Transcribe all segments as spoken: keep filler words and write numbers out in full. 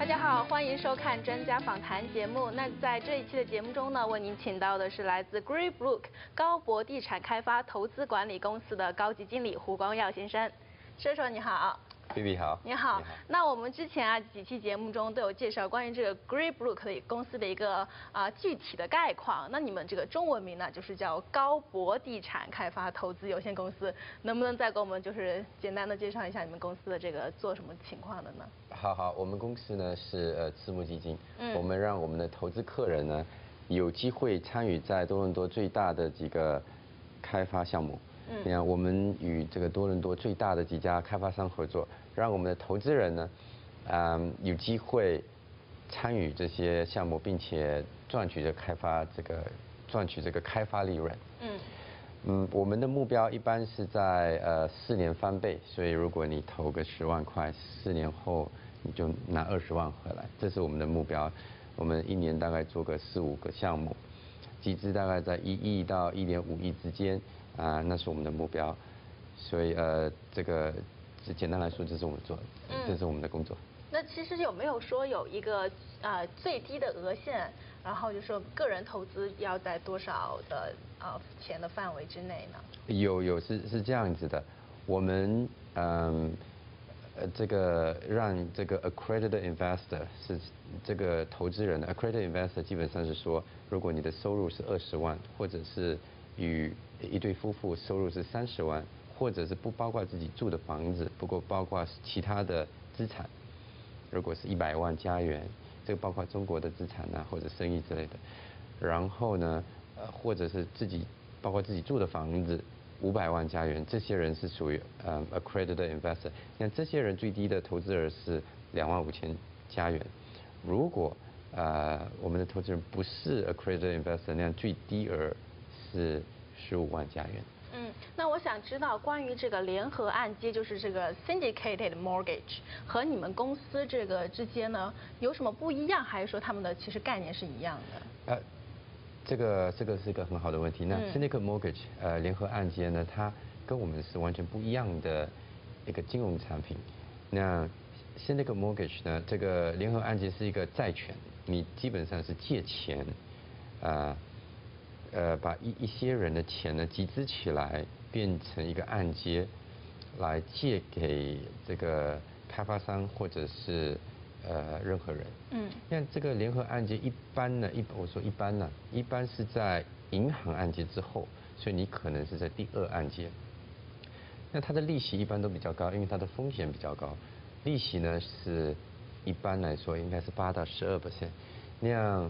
大家好，欢迎收看专家访谈节目。那在这一期的节目中呢，为您请到的是来自 Greybrook 高博地产开发投资管理公司的高级经理胡光耀先生。先生你好。 B B 好， 你好。你好。那我们之前啊几期节目中都有介绍关于这个 Greybrook 的公司的一个啊、呃、具体的概况。那你们这个中文名呢，就是叫高博地产开发投资有限公司，能不能再给我们就是简单的介绍一下你们公司的这个做什么情况的呢？ 好好，我们公司呢是呃私募基金， 嗯， 我们让我们的投资客人呢有机会参与在多伦多最大的几个开发项目。嗯，你看我们与这个多伦多最大的几家开发商合作，让我们的投资人呢，嗯，有机会参与这些项目，并且赚取这开发这个赚取这个开发利润。嗯。嗯，我们的目标一般是在呃四年翻倍，所以如果你投个十万块，四年后你就拿二十万回来，这是我们的目标。我们一年大概做个四五个项目，集资大概在一亿到一点五亿之间啊、呃，那是我们的目标。所以呃，这个简单来说，这是我们做的，这是我们的工作。 那其实有没有说有一个呃最低的额限？然后就说个人投资要在多少的呃钱的范围之内呢？ 有有是是这样子的，我们嗯呃这个让这个 accredited investor 是这个投资人 accredited investor 基本上是说，如果你的收入是二十万，或者是与一对夫妇收入是三十万，或者是不包括自己住的房子，不过包括其他的资产，如果是一百万加元。这个包括中国的资产呐，或者生意之类的，然后呢，呃，或者是自己包括自己住的房子，五百万加元，这些人是属于呃 accredited investor。像这些人最低的投资额是两万五千加元。如果呃我们的投资人不是 accredited investor， 那样最低额是十五万加元。 嗯，那我想知道关于这个联合按揭，就是这个 syndicated mortgage 和你们公司这个之间呢有什么不一样，还是说他们的其实概念是一样的？ 呃，这个这个是一个很好的问题。那 syndicated mortgage 呃联合按揭呢，它跟我们是完全不一样的一个金融产品。那 syndicated mortgage 呢，这个联合按揭是一个债权，你基本上是借钱，啊、呃。呃，把一一些人的钱呢集资起来，变成一个按揭，来借给这个开发商或者是呃任何人。嗯。像这个联合按揭一般呢，一我说一般呢，一般是在银行按揭之后，所以你可能是在第二按揭。那它的利息一般都比较高，因为它的风险比较高。利息呢是一般来说应该是八到十二 percent， 那样，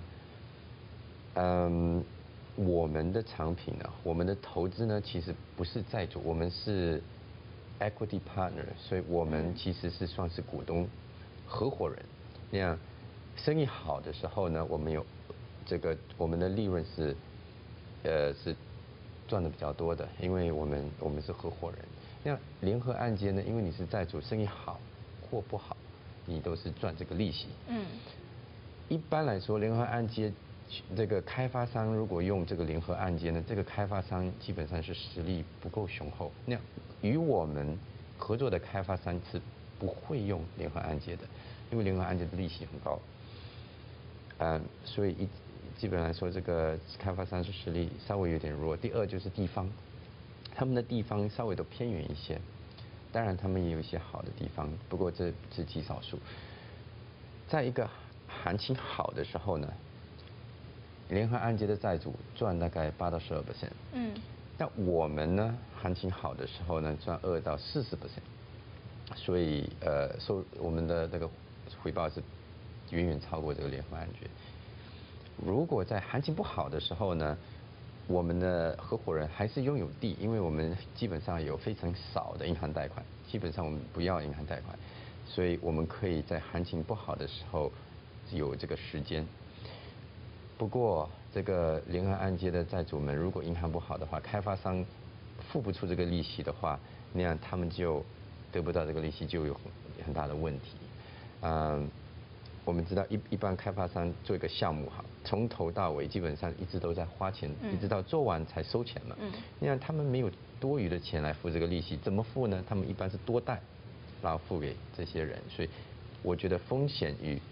嗯。我们的产品呢，我们的投资呢，其实不是债主，我们是 equity partner， 所以我们其实是算是股东、合伙人。那样，生意好的时候呢，我们有这个我们的利润是，呃，是赚的比较多的，因为我们我们是合伙人。那联合按揭呢，因为你是债主，生意好或不好，你都是赚这个利息。嗯。一般来说，联合按揭。这个开发商如果用这个联合按揭呢，这个开发商基本上是实力不够雄厚。那与我们合作的开发商是不会用联合按揭的，因为联合按揭的利息很高。嗯，所以一基本来说，这个开发商是实力稍微有点弱。第二就是地方，他们的地方稍微都偏远一些，当然他们也有一些好的地方，不过这是极少数。在一个行情好的时候呢，联合按揭的债主赚大概八到十二 percent， 嗯，那我们呢，行情好的时候呢，赚二到四十 percent， 所以呃，收我们的这个回报是远远超过这个联合按揭。如果在行情不好的时候呢，我们的合伙人还是拥有地，因为我们基本上有非常少的银行贷款，基本上我们不要银行贷款，所以我们可以在行情不好的时候有这个时间。不过，这个联合按揭的债主们，如果银行不好的话，开发商付不出这个利息的话，那样他们就得不到这个利息，就有很很大的问题。嗯，我们知道一一般开发商做一个项目哈，从头到尾基本上一直都在花钱，嗯、一直到做完才收钱嘛。嗯，那样他们没有多余的钱来付这个利息，怎么付呢？他们一般是多贷，然后付给这些人，所以我觉得风险与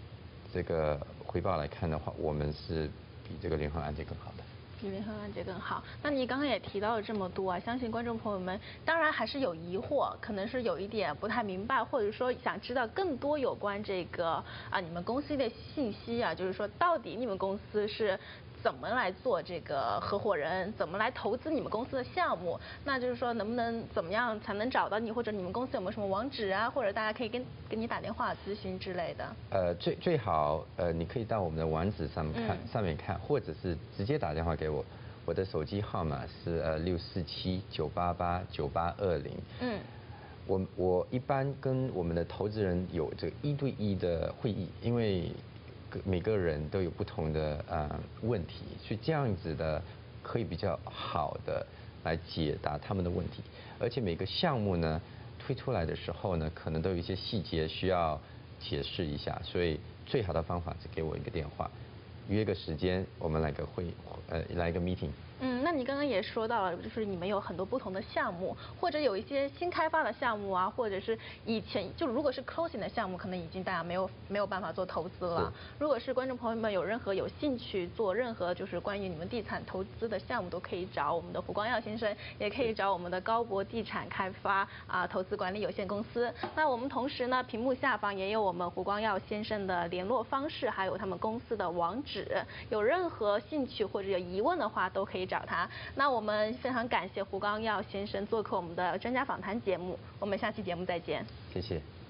这个回报来看的话，我们是比这个联合按揭更好的。 比联合按揭更好。那你刚刚也提到了这么多啊，相信观众朋友们当然还是有疑惑，可能是有一点不太明白，或者说想知道更多有关这个啊你们公司的信息啊，就是说到底你们公司是怎么来做这个合伙人，怎么来投资你们公司的项目？那就是说能不能怎么样才能找到你，或者你们公司有没有什么网址啊，或者大家可以跟跟你打电话咨询之类的？ 呃，最最好呃，你可以到我们的网址上面看， 嗯、 上面看，或者是直接打电话给我。我的手机号码是呃六四七九八八九八二零。嗯，我我一般跟我们的投资人有这个一对一的会议，因为每个人都有不同的呃问题，所以这样子的可以比较好的来解答他们的问题。而且每个项目呢推出来的时候呢，可能都有一些细节需要解释一下，所以最好的方法是给我一个电话。约个时间，我们来个会，呃，来一个 meeting。 嗯，那你刚刚也说到了，就是你们有很多不同的项目，或者有一些新开发的项目啊，或者是以前就如果是 closing 的项目，可能已经大家没有没有办法做投资了。如果是观众朋友们有任何有兴趣做任何就是关于你们地产投资的项目，都可以找我们的胡光耀先生，也可以找我们的高博地产开发啊投资管理有限公司。那我们同时呢，屏幕下方也有我们胡光耀先生的联络方式，还有他们公司的网址。有任何兴趣或者有疑问的话，都可以找他。那我们非常感谢胡光耀先生做客我们的专家访谈节目，我们下期节目再见。 谢谢。